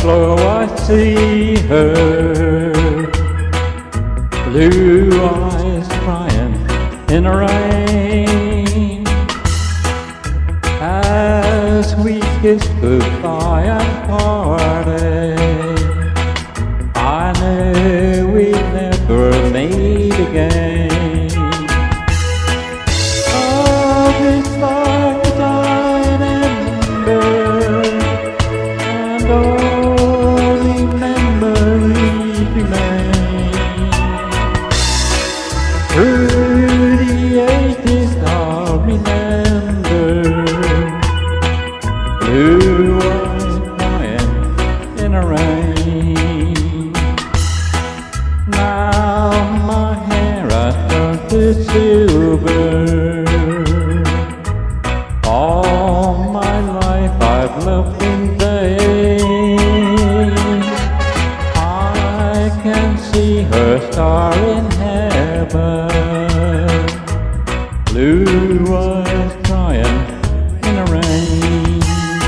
flow I see her, blue eyes crying in the rain, as we kiss goodbye and parted. I knew we'd never meet again. Oh, this life died ember, and only memories remain. Through the ages I'll remember, blue eyes crying in the rain. Now my hair has turned to silver. All my life I've loved in vain. I can see her star in heaven, blue eyes crying in the rain.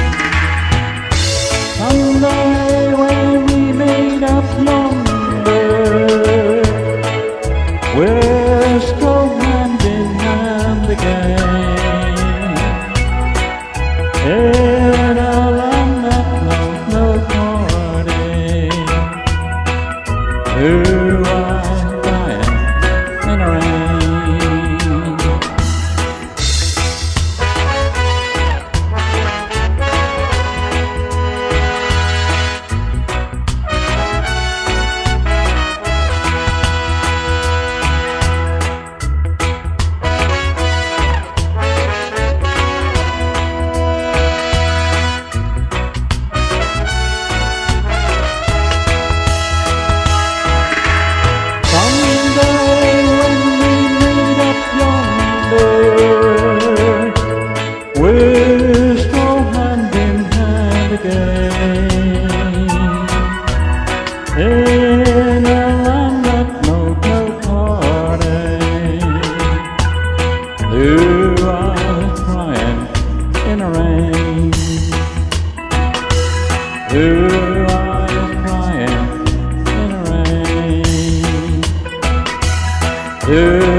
Someday when we meet up yonder, we'll stroll hand in hand again, in a land that knows no parting. Blue eyes crying in the rain. We'll stroll hand in hand again, in a land that knows no parting. Blue eyes crying in the rain, blue eyes crying in the rain.